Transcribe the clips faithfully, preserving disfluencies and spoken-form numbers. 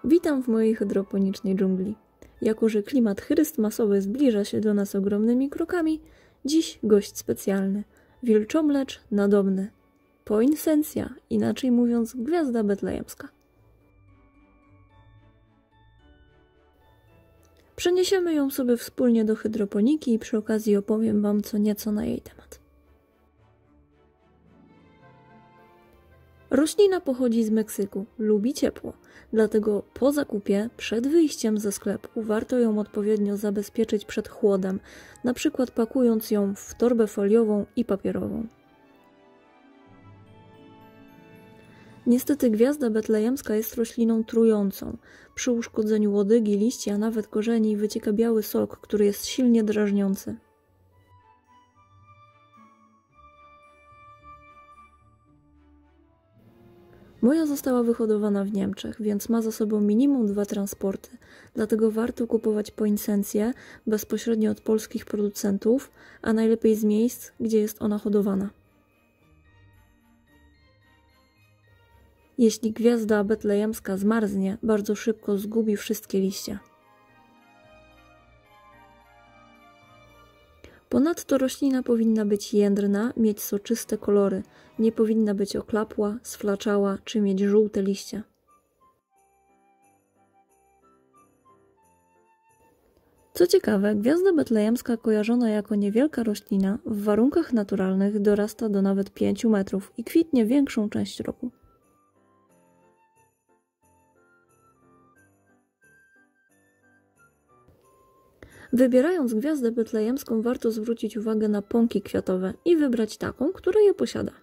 Witam w mojej hydroponicznej dżungli. Jako że klimat chrystmasowy zbliża się do nas ogromnymi krokami, dziś gość specjalny, wilczomlecz nadobny, poinsensia, inaczej mówiąc gwiazda betlejemska. Przeniesiemy ją sobie wspólnie do hydroponiki i przy okazji opowiem Wam co nieco na jej temat. Roślina pochodzi z Meksyku, lubi ciepło, dlatego po zakupie, przed wyjściem ze sklepu, warto ją odpowiednio zabezpieczyć przed chłodem, na przykład pakując ją w torbę foliową i papierową. Niestety gwiazda betlejemska jest rośliną trującą. Przy uszkodzeniu łodygi, liści, a nawet korzeni wycieka biały sok, który jest silnie drażniący. Moja została wyhodowana w Niemczech, więc ma za sobą minimum dwa transporty, dlatego warto kupować poinsencję bezpośrednio od polskich producentów, a najlepiej z miejsc, gdzie jest ona hodowana. Jeśli gwiazda betlejemska zmarznie, bardzo szybko zgubi wszystkie liście. Ponadto roślina powinna być jędrna, mieć soczyste kolory, nie powinna być oklapła, sflaczała czy mieć żółte liście. Co ciekawe, gwiazda betlejemska kojarzona jako niewielka roślina w warunkach naturalnych dorasta do nawet pięciu metrów i kwitnie większą część roku. Wybierając gwiazdę betlejemską warto zwrócić uwagę na pąki kwiatowe i wybrać taką, która je posiada.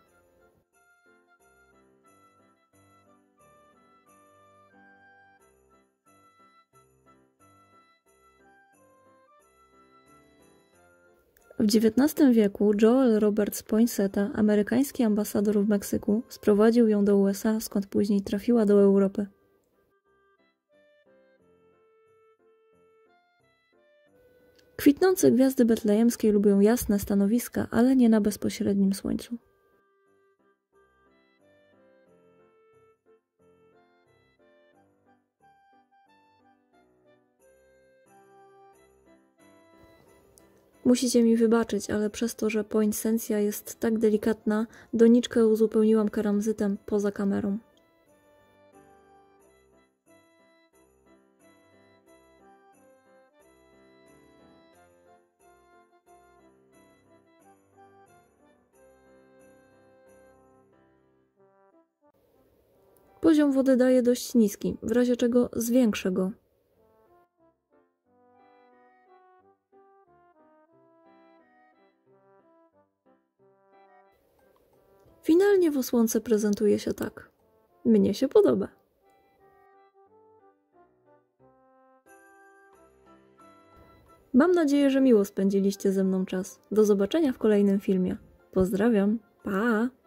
W dziewiętnastym wieku Joel Roberts Poinsetta, amerykański ambasador w Meksyku, sprowadził ją do U S A, skąd później trafiła do Europy. Kwitnące gwiazdy betlejemskie lubią jasne stanowiska, ale nie na bezpośrednim słońcu. Musicie mi wybaczyć, ale przez to, że poinsensia jest tak delikatna, doniczkę uzupełniłam keramzytem poza kamerą. Poziom wody daję dość niski, w razie czego zwiększę go. Finalnie w osłonce prezentuje się tak. Mnie się podoba. Mam nadzieję, że miło spędziliście ze mną czas. Do zobaczenia w kolejnym filmie. Pozdrawiam. Pa!